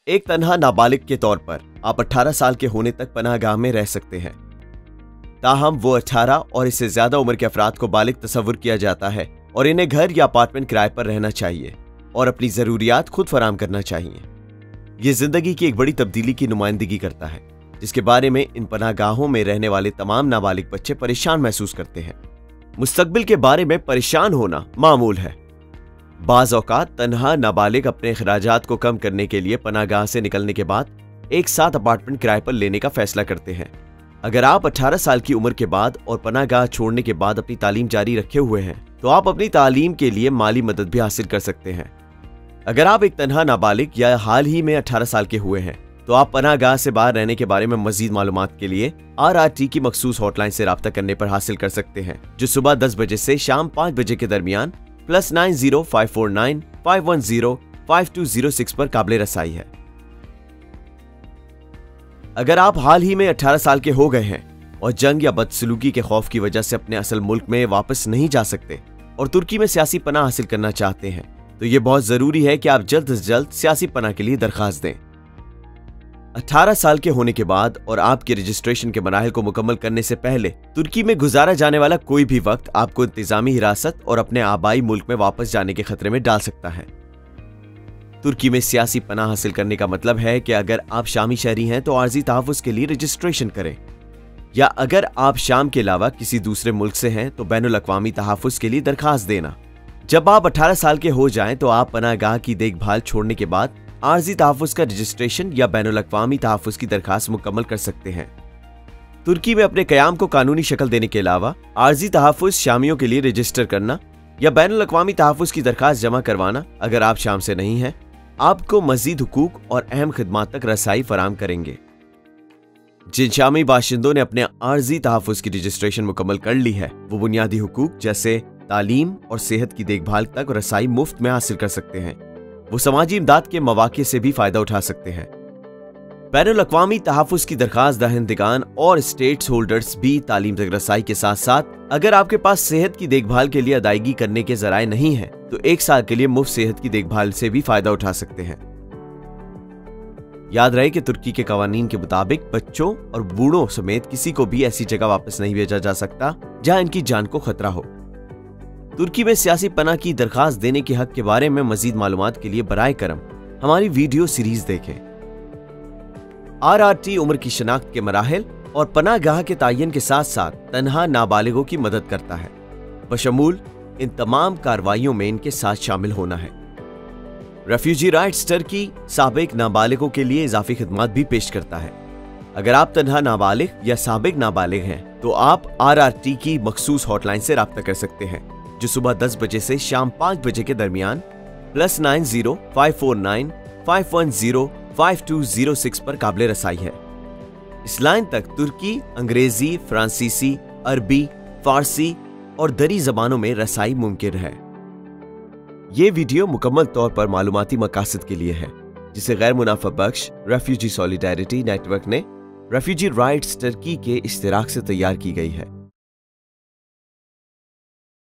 एक तन्हा नाबालिग के तौर पर आप 18 साल के होने तक पनाहगाह में रह सकते हैं। ताहम वो 18 और इससे ज्यादा उम्र के अफराद को बालिग तस्वुर किया जाता है और इन्हें घर या अपार्टमेंट किराए पर रहना चाहिए और अपनी जरूरियात खुद फराहम करना चाहिए। ये जिंदगी की एक बड़ी तब्दीली की नुमाइंदगी करता है, जिसके बारे में इन पनाहगाहों में रहने वाले तमाम नाबालिग बच्चे परेशान महसूस करते हैं। मुस्तकबिल के बारे में परेशान होना मामूल है। बाज़ औक़ात तन्हा नाबालिग अपने अखराजात को कम करने के लिए पनाहगाह से निकलने के बाद एक साथ अपार्टमेंट किराए पर लेने का फैसला करते हैं। अगर आप 18 साल की उम्र के बाद और पनाहगाह छोड़ने के बाद अपनी तालीम जारी रखे हुए हैं तो आप अपनी तालीम के लिए माली मदद भी हासिल कर सकते हैं। अगर आप एक तन्हा नाबालिग या हाल ही में 18 साल के हुए हैं तो आप पनाहगाह से बाहर रहने के बारे में मजीद मालूमात के लिए RRT की मखसूस हॉटलाइन से राब्ता करने पर हासिल कर सकते हैं, जो सुबह 10 बजे से शाम 5 बजे के दरमियान +905495105206 पर काबिल रसाई है। अगर आप हाल ही में 18 साल के हो गए हैं और जंग या बदसलूकी के खौफ की वजह से अपने असल मुल्क में वापस नहीं जा सकते और तुर्की में सियासी पनाह हासिल करना चाहते हैं तो ये बहुत जरूरी है कि आप जल्द से जल्द सियासी पनाह के लिए दरखास्त दें। 18 साल के होने के बाद और आपके रजिस्ट्रेशन के मराहिल को मुकम्मल करने से पहले तुर्की में गुजारा जाने वाला कोई भी वक्त आपको इंतजामी हिरासत और अपने आबाई मुल्क में वापस जाने के खतरे में डाल सकता है। तुर्की में सियासी पनाह हासिल करने का मतलब है कि अगर आप शामी शहरी हैं तो आर्जी तहफ़्फ़ुज़ के लिए रजिस्ट्रेशन करें, या अगर आप शाम के अलावा किसी दूसरे मुल्क से हैं तो बैनुल अक़वामी तहफ़्फ़ुज़ के लिए दरखास्त देना। जब आप 18 साल के हो जाएं तो आप पनाहगाह की देखभाल छोड़ने के बाद आर्जी तहफ़्फ़ुज़ का रजिस्ट्रेशन या बैनुल अक़वामी तहफ़्फ़ुज़ की दरखास्त मुकम्मल कर सकते हैं। तुर्की में अपने क़याम को कानूनी शक्ल देने के अलावा आर्जी तहफ़्फ़ुज़ शामियों के लिए रजिस्टर करना या बैनुल अक़वामी तहफ़्फ़ुज़ की दरखास्त जमा करवाना अगर आप शाम से नहीं हैं, आपको मज़ीद हुकूक और अहम खिदमात तक रसाई फराहम करेंगे। जिन शामी बाशिंदों ने अपने आर्जी तहफ़्फ़ुज़ की रजिस्ट्रेशन मुकम्मल कर ली है वो बुनियादी हुकूक जैसे तालीम और सेहत की देखभाल तक रसाई मुफ्त में हासिल कर सकते हैं। वो समाजी इमदाद के मौके से भी फायदा उठा सकते हैं। बैनुल अक़वामी तहफ़्फ़ुज़ की दरखास्त दहिंदगान और स्टेट्स होल्डर्स भी तालीम तक रसाई के साथ साथ अगर आपके पास सेहत की देखभाल के लिए अदायगी करने के ज़राए नहीं है तो 1 साल के लिए मुफ्त सेहत की देखभाल से भी फायदा उठा सकते हैं। याद रहे कि तुर्की के कवानीन के मुताबिक बच्चों और बूढ़ों समेत किसी को भी ऐसी जगह वापस नहीं भेजा जा सकता जहां इनकी जान को खतरा हो। तुर्की में सियासी पनाह की दरखास्त देने के हक के बारे में मजीद मालूमात के लिए बराए करम हमारी वीडियो सीरीज देखें। RRT उम्र की शनाख्त के मराहिल और पनाहगाह के तायन के साथ साथ तन्हा नाबालिगों की मदद करता है, बशमूल इन तमाम कार्रवाइयों में इनके साथ शामिल होना है। रेफ्यूजी राइट्स टर्की साबिक नाबालिगों के लिए इजाफी खिदमात भी पेश करता है। अगर आप तन्हा नाबालिग या साबिक नाबालिग हैं तो आप RRT की मखसूस हॉटलाइन से राब्ता कर सकते हैं, जो सुबह 10 बजे से शाम 5 बजे के दरमियान +905495105206 पर काबिल रसाई है। इस लाइन तक तुर्की, अंग्रेजी, फ्रांसीसी, अरबी, फारसी और दरी जबानों में रसाई मुमकिन है। ये वीडियो मुकम्मल तौर पर मालूमाती मकासद के लिए है, जिसे गैर मुनाफा बख्श रेफ्यूजी सॉलिडारिटी नेटवर्क ने रेफ्यूजी राइट्स टर्की के इश्तिराक से तैयार की गई है।